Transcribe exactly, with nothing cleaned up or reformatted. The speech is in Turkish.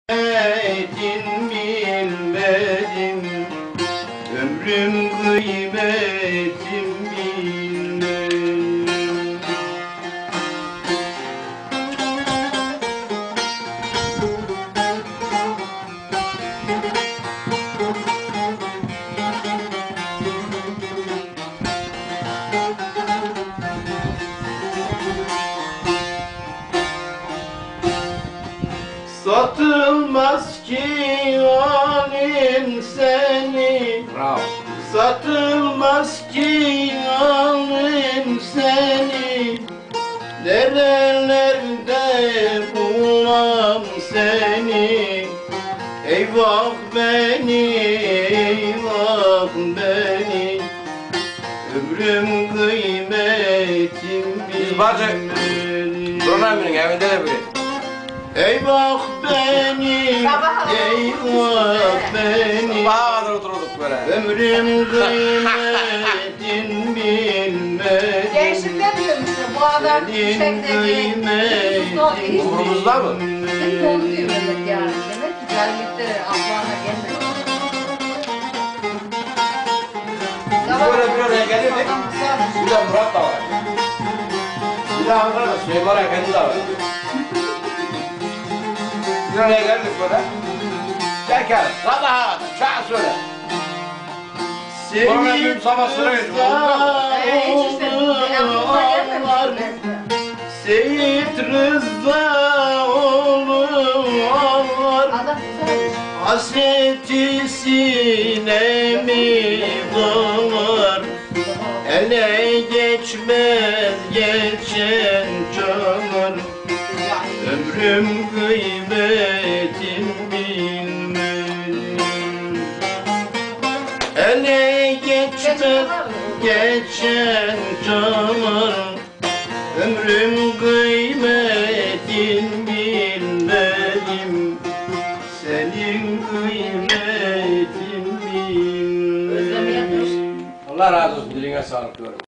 Kıymetin bilmedim, ömrüm kıymetim bilmedim. Satılmaz ki alim seni, Bravo. satılmaz ki alim seni. Nerelerde bulam seni, eyvah beni, eyvah beni. Ömrüm kıymetim Biz bacı bilmedim. Burhan'ın evinde de böyle. Eyvah beni, eyvah beni. Sabaha kadar oturduk böyle. Ömrüm kıymetin bilmedim. Gençlikte diyormuşum, bu adam şekilde Umurumuzda mı? Hep onu diyor millet yani. Demek ki gelmekte aklına gelmedi. Biz böyle bir araya gelirdik. Bir de Murat da var. Bir de Ankara'da Süleyman Efendi de var. Bir araya geldik böyle. Derken sabaha kadar çağ söyle. Sonra bir sabah sıra geçiyor. Seyit Rıza oğlum ağlar, hasreti sinemi dağlar. Ele geçmez geçen çağlar, ömrüm kıymetim bilmedim. Ele geçmez geçen çağlar, ömrüm kıymetin bilmedim. Senin kıymetin bilmedim. Allah razı olsun, diline sağlık diyorum.